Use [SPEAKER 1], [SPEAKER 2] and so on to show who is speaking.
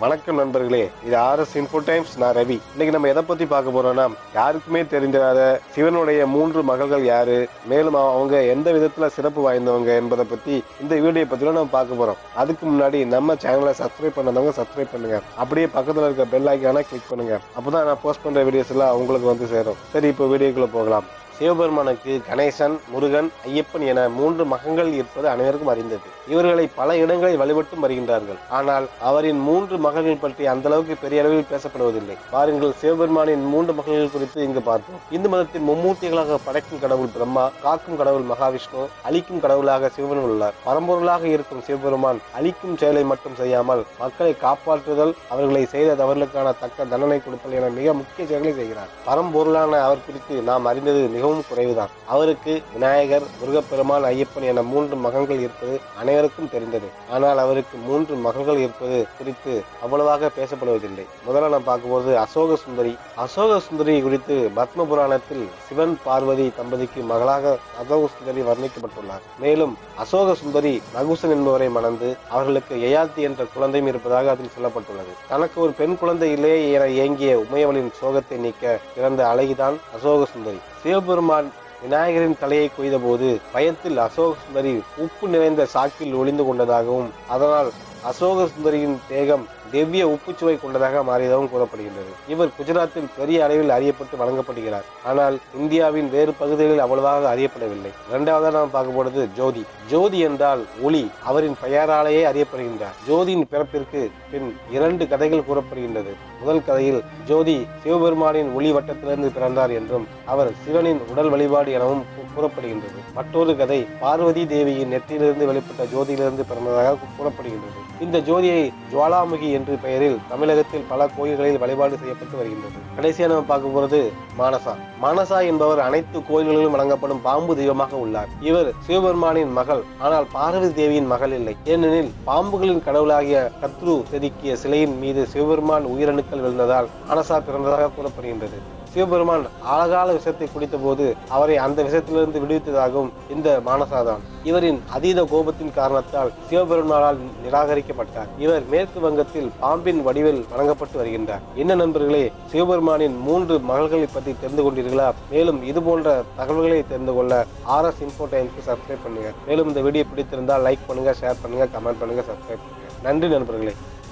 [SPEAKER 1] வணக்கம் நண்பர்களே, இது RS இன்ஃபோ டைம்ஸ். நான் ரவி. இன்னைக்கு நம்ம எதை பத்தி பார்க்க போறோம்னா, யாருக்குமே தெரிஞ்சிராத சிவனுடைய 3 மகள்கள் யாரு, மேலும் அவங்க எந்த விதத்துல சிறப்பு வாய்ந்தவங்க என்பதை பத்தி இந்த வீடியோ பத்தில நம்ம பார்க்க போறோம். அதுக்கு முன்னாடி நம்ம சேனலை சப்ஸ்கிரைப் பண்ணாதவங்க சப்ஸ்கிரைப் பண்ணுங்க. அப்படியே பக்கத்துல இருக்க பெல் ஐக்கானை கிளிக் பண்ணுங்க. அப்பதான் நான் போஸ்ட் பண்ற வீடியோஸ் எல்லாம் உங்களுக்கு வந்து சேரும். சரி, இப்போ வீடியோக்குள்ள போகலாம். சிவபெருமானுக்கு கணேசன், முருகன், ஐயப்பன் என 3 மகன்கள் இருப்பது அனைவருக்கும் அறிந்தது. இவர்களை பல இடங்களில் வழிபட்டும் வருகின்றார்கள். ஆனால் அவரின் 3 மகன்கள் பற்றி அந்த அளவுக்கு பெரிய அளவில் பேசப்படுவதில்லை. பாருங்கள், சிவபெருமானின் 3 மகன்கள் குறித்து இங்கு பார்ப்போம். இந்து மதத்தின் மும்மூர்த்திகளாக படைக்கும் கடவுள் பிரம்மா, காக்கும் கடவுள் மகாவிஷ்ணு, அழிக்கும் கடவுளாக சிவன் உள்ளார். பரம்பொருளாக இருக்கும் சிவபெருமான் அழிக்கும் செயலை மட்டும் செய்யாமல் மக்களை காப்பாற்றுதல், அவர்களை செய்த தவறுகளுக்கான தக்க தண்டனை கொடுத்தல் என மிக முக்கிய செயல்களை செய்கிறார். பரம்பொருளான அவர் குறித்து நாம் அறிந்தது மிகவும் குறைவுதான். அவருக்கு விநாயகர், முருகப்பெருமான், ஐயப்பன் என 3 மகன்கள் இருப்பது அனைவருக்கும் தெரிந்தது. ஆனால் அவருக்கு 3 மகன்கள் இருப்பது குறித்து அவ்வளவாக பேசப்படுவதில்லை. முதல்ல நாம் பார்க்கும்போது அசோக சுந்தரி. அசோக சுந்தரி குறித்து பத்ம புராணத்தில் சிவன் பார்வதி தம்பதிக்கு மகளாக அசோக சுந்தரி வர்ணிக்கப்பட்டுள்ளார். மேலும் அசோக சுந்தரி நகுசன் என்பவரை மணந்து அவர்களுக்கு யயாத்தி என்ற குழந்தையும் இருப்பதாக அதில் சொல்லப்பட்டுள்ளது. தனக்கு ஒரு பெண் குழந்தை இல்லையே என ஏங்கிய உமையவளின் சோகத்தை நீக்க பிறந்த அழகிதான் அசோக சுந்தரி. சிவபெருமான் விநாயகரின் தலையை கொய்த போது பயத்தில் அசோக சுந்தரி உப்பு நிறைந்த சாக்கில் ஒளிந்து கொண்டதாகவும், அதனால் அசோக சுந்தரியின் தேகம் திவ்ய உப்புச்சுவை கொண்டதாக மாறியதாகவும் கூறப்படுகின்றது. இவர் குஜராத்தில் பெரிய அளவில் அறியப்பட்டு வழங்கப்படுகிறார். ஆனால் இந்தியாவின் வேறு பகுதிகளில் அவ்வளவாக அறியப்படவில்லை. இரண்டாவதாக நாம் பார்க்க போவது ஜோதி. ஜோதி என்றால் ஒளி. அவரின் பெயராலேயே அறியப்படுகின்றார். ஜோதியின் பிறப்பிற்கு பின் 2 கதைகள் கூறப்படுகின்றது. முதல் கதையில் ஜோதி சிவபெருமானின் ஒளி வட்டத்திலிருந்து பிறந்தார் என்றும், அவர் சிவனின் உடல் வழிபாடு எனவும் கூறப்படுகின்றது. மற்றொரு கதை பார்வதி தேவியின் நெற்றியிலிருந்து வெளிப்பட்ட ஜோதியிலிருந்து பிறந்ததாக கூறப்படுகின்றது. இந்த ஜோதியை ஜுவாலாமுகி என்று பெயரில் தமிழகத்தில் பல கோயில்களில் வழிபாடு செய்யப்பட்டு வருகின்றது. கடைசியாக நம்ம பார்க்க போறது மானசா. மானசா என்பவர் அனைத்து கோயில்களிலும் வழங்கப்படும் பாம்பு தெய்வமாக உள்ளார். இவர் சிவபெருமானின் மகள். ஆனால் பார்வதி தேவியின் மகள் இல்லை. ஏனெனில் பாம்புகளின் கடவுளாகிய கத்ரு செதுக்கிய சிலையின் மீது சிவபெருமான் உயிரணுக்கள் விழுந்ததால் மானசா பிறந்ததாக கூறப்படுகின்றது. சிவபெருமான் ஆழகால விஷத்தை குடித்த போது அவரை அந்த விஷத்திலிருந்து விடுவித்ததாகவும் இந்த மானசாதான். இவரின் அதீத கோபத்தின் காரணத்தால் சிவபெருமானால் நிராகரிக்கப்பட்டார். இவர் மேற்கு வங்கத்தில் பாம்பின் வடிவில் வழங்கப்பட்டு வருகின்றார். என்ன நண்பர்களே, சிவபெருமானின் 3 மகள்களை பற்றி தெரிந்து கொண்டீர்களா? மேலும் இது போன்ற தகவல்களை தெரிந்து கொள்ள RS இன்ஃபோ டைம்ஸ்க்கு சப்ஸ்கிரைப் பண்ணுங்க. மேலும் இந்த வீடியோ பிடித்திருந்தால் லைக் பண்ணுங்க, ஷேர் பண்ணுங்க, கமெண்ட் பண்ணுங்க, சப்ஸ்கிரைப் பண்ணுங்க. நன்றி நண்பர்களே.